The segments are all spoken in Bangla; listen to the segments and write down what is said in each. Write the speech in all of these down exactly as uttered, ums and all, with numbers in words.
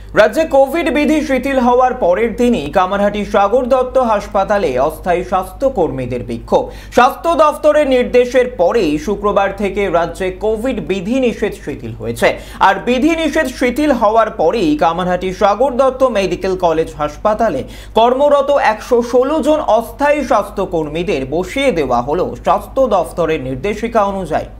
রাজ্যে কোভিড বিধি শিথিল হওয়ার পরের দিনই কামারহাটি সাগর দত্ত হাসপাতালে অস্থায়ী স্বাস্থ্যকর্মীদের বিক্ষোভ। স্বাস্থ্য দফতরের নির্দেশের পরেই শুক্রবার থেকে রাজ্যে কোভিড বিধি নিষেধ শিথিল হয়েছে। আর বিধি নিষেধ শিথিল হওয়ার পরেই কামারহাটি সাগর দত্ত মেডিকেল কলেজ হাসপাতালে কর্মরত একশো ষোলো জন অস্থায়ী স্বাস্থ্যকর্মীদের বসিয়ে দেওয়া হলো স্বাস্থ্য দফতরের নির্দেশিকা অনুযায়ী।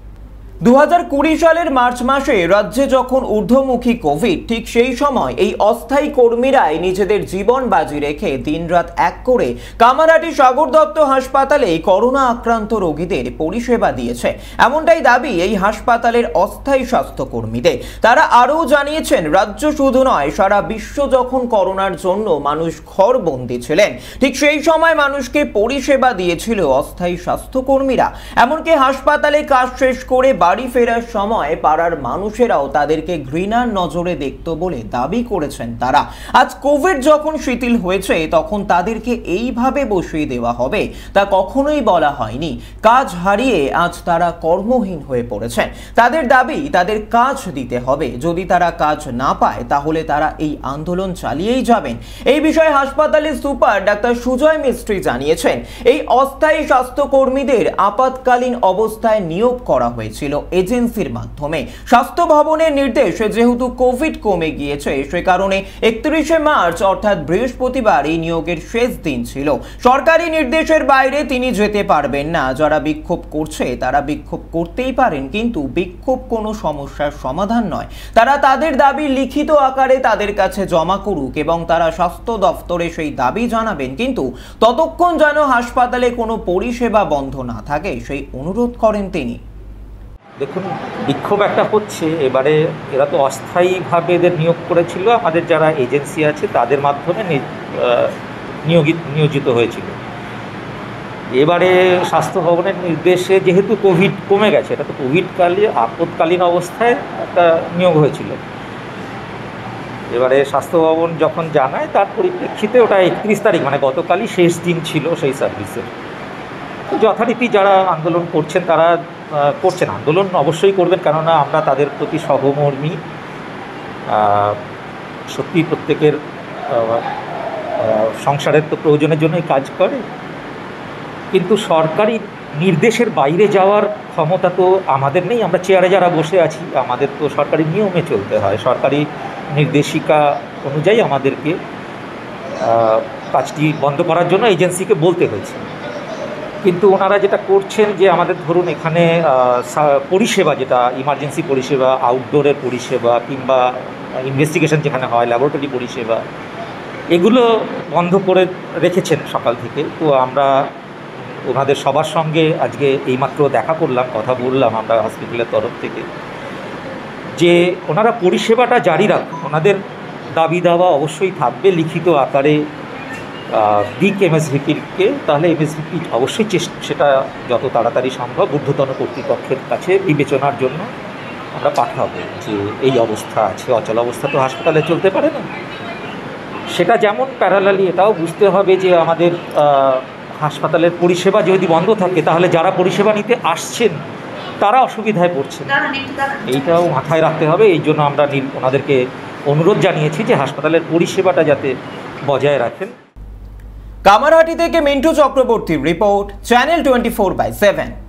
দু হাজার কুড়ি সালের মার্চ মাসে রাজ্যে যখন ঊর্ধ্বমুখী কোভিড, ঠিক সেই সময় এই অস্থায়ী কর্মীরাই নিজেদের জীবন বাজি রেখে দিনরাত এক করে কামারহাটি সাগর দত্ত হাসপাতালে করোনা আক্রান্ত রোগীদের পরিষেবা দিয়েছে। এমনটাই দাবি এই হাসপাতালের অস্থায়ী স্বাস্থ্যকর্মীদের। তারা আরও জানিয়েছেন, রাজ্য শুধু নয়, সারা বিশ্ব যখন করোনার জন্য মানুষ ঘরবন্দি ছিলেন, ঠিক সেই সময় মানুষকে পরিষেবা দিয়েছিল অস্থায়ী স্বাস্থ্যকর্মীরা। এমনকি হাসপাতালে কাজ শেষ করে বাড়ি ফেরার সময় পাড়ার মানুষেরাও তাদেরকে ঘৃণার নজরে দেখত বলে দাবি করেছেন তারা। আজ কোভিড যখন শিথিল হয়েছে তখন তাদেরকে এইভাবে বসিয়ে দেওয়া হবে তা কখনোই বলা হয়নি। কাজ হারিয়ে আজ তারা কর্মহীন হয়ে পড়েছেন। তাদের দাবি তাদের কাজ দিতে হবে। যদি তারা কাজ না পায় তাহলে তারা এই আন্দোলন চালিয়েই যাবেন। এই বিষয়ে হাসপাতালের সুপার ডাক্তার সুজয় মিস্ত্রি জানিয়েছেন, এই অস্থায়ী স্বাস্থ্যকর্মীদের আপাতকালীন অবস্থায় নিয়োগ করা হয়েছিল এজেন্সির মাধ্যমে। স্বাস্থ্য ভবনের নির্দেশ, যেহেতু কোভিড কমে গিয়েছে সে কারণে একত্রিশে মার্চ অর্থাৎ বৃহস্পতিবার এই নিয়োগের শেষ দিন ছিল। সরকারি নির্দেশের বাইরে তিনি যেতে পারবেন না। যারা বিক্ষোভ করছে তারা বিক্ষোভ করতেই পারেন, কিন্তু বিক্ষোভ কোনো সমস্যার সমাধান নয়। তারা তাদের দাবি লিখিত আকারে তাদের কাছে জমা করুক এবং তারা স্বাস্থ্য দফতরে সেই দাবি জানাবেন, কিন্তু ততক্ষণ যেন হাসপাতালে কোনো পরিষেবা বন্ধ না থাকে সেই অনুরোধ করেন তিনি। দেখুন, বিক্ষোভ একটা হচ্ছে, এবারে এরা তো অস্থায়ীভাবে এদের নিয়োগ করেছিল, আমাদের যারা এজেন্সি আছে তাদের মাধ্যমে নিয়োগিত নিয়োজিত হয়েছিল। এবারে স্বাস্থ্য ভবনের নির্দেশে যেহেতু কোভিড কমে গেছে, এটা তো কোভিডকালে আপৎকালীন অবস্থায় একটা নিয়োগ হয়েছিল। এবারে স্বাস্থ্য ভবন যখন জানায় তার পরিপ্রেক্ষিতে ওটা একত্রিশ তারিখ মানে গতকালই শেষ দিন ছিল সেই সার্ভিসের। যথারীতি যারা আন্দোলন করছেন তারা করছেন, আন্দোলন অবশ্যই করবেন, কেননা আমরা তাদের প্রতি সহমর্মী। সত্যি প্রত্যেকের সংসারের তো প্রয়োজনের জন্যই কাজ করে, কিন্তু সরকারি নির্দেশের বাইরে যাওয়ার ক্ষমতা তো আমাদের নেই। আমরা চেয়ারে যারা বসে আছি, আমাদের তো সরকারি নিয়মে চলতে হয়। সরকারি নির্দেশিকা অনুযায়ী আমাদেরকে কাজটি বন্ধ করার জন্য এজেন্সিকে বলতে হয়েছে। কিন্তু ওনারা যেটা করছেন যে আমাদের ধরুন এখানে পরিষেবা, যেটা ইমার্জেন্সি পরিষেবা, আউটডোরের পরিষেবা কিংবা ইনভেস্টিগেশন যেখানে হয়, ল্যাবরেটরি পরিষেবা, এগুলো বন্ধ করে রেখেছেন সকাল থেকে। তো আমরা ওনাদের সবার সঙ্গে আজকে এইমাত্র দেখা করলাম, কথা বললাম আমরা হসপিটালের তরফ থেকে, যে ওনারা পরিষেবাটা জারি রাখুন। ওনাদের দাবি দাওয়া অবশ্যই থাকবে লিখিত আকারে দিক এমএসভিপিকে, তাহলে এমএসভিপি অবশ্যই চেষ্টা সেটা যত তাড়াতাড়ি সম্ভব ঊর্ধ্বতন কর্তৃপক্ষের কাছে বিবেচনার জন্য আমরা পাঠাবো যে এই অবস্থা আছে, অচল অবস্থা তো হাসপাতালে চলতে পারে না। সেটা যেমন প্যারালালি এটাও বুঝতে হবে যে আমাদের হাসপাতালের পরিষেবা যদি বন্ধ থাকে তাহলে যারা পরিষেবা নিতে আসছেন তারা অসুবিধায় পড়ছেন, এইটাও মাথায় রাখতে হবে। এই জন্য আমরা ওনাদেরকে অনুরোধ জানিয়েছি যে হাসপাতালের পরিষেবাটা যাতে বজায় রাখেন। কামারহাটি থেকে মিন্টু চক্রবর্তীর report, channel twenty four by seven.